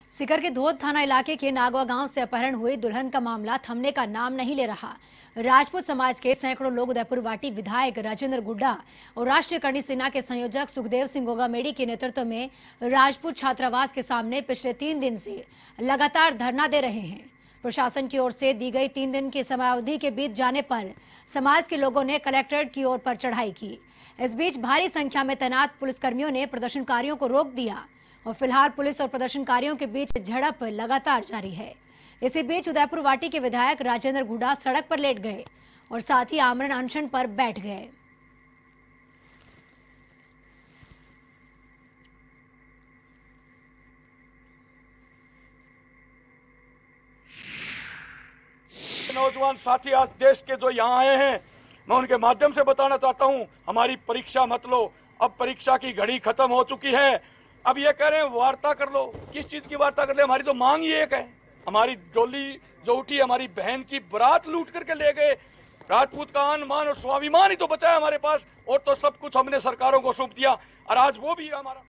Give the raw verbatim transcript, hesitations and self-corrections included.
सीकर के धोद थाना इलाके के नागवा गांव से अपहरण हुई दुल्हन का मामला थमने का नाम नहीं ले रहा। राजपूत समाज के सैकड़ों लोग उदयपुर वाटी विधायक राजेंद्र गुड्डा और राष्ट्रीय करणी सेना के संयोजक सुखदेव सिंह गोगामेडी के नेतृत्व में राजपूत छात्रावास के सामने पिछले तीन दिन से लगातार धरना दे रहे हैं। प्रशासन की ओर से दी गई तीन दिन की समयावधि के बीत जाने पर समाज के लोगों ने कलेक्ट्रेट की ओर पर चढ़ाई की। इस बीच भारी संख्या में तैनात पुलिसकर्मियों ने प्रदर्शनकारियों को रोक दिया और फिलहाल पुलिस और प्रदर्शनकारियों के बीच झड़प लगातार जारी है। इसी बीच उदयपुर वाटी के विधायक राजेंद्र गुड्डा सड़क पर लेट गए और साथ ही आमरण अनशन पर बैठ गए। नौजवान साथी आज देश के जो यहाँ आए हैं, मैं उनके माध्यम से बताना चाहता हूँ, हमारी परीक्षा मत लो। अब परीक्षा की घड़ी खत्म हो चुकी है। अब ये कह रहे हैं वार्ता कर लो। किस चीज की वार्ता कर ले? हमारी तो मांग ही एक है। हमारी डोली जो उठी, हमारी बहन की बारात लूट करके ले गए। राजपूत का आन मान और स्वाभिमान ही तो बचा है हमारे पास, और तो सब कुछ हमने सरकारों को सौंप दिया और आज वो भी हमारा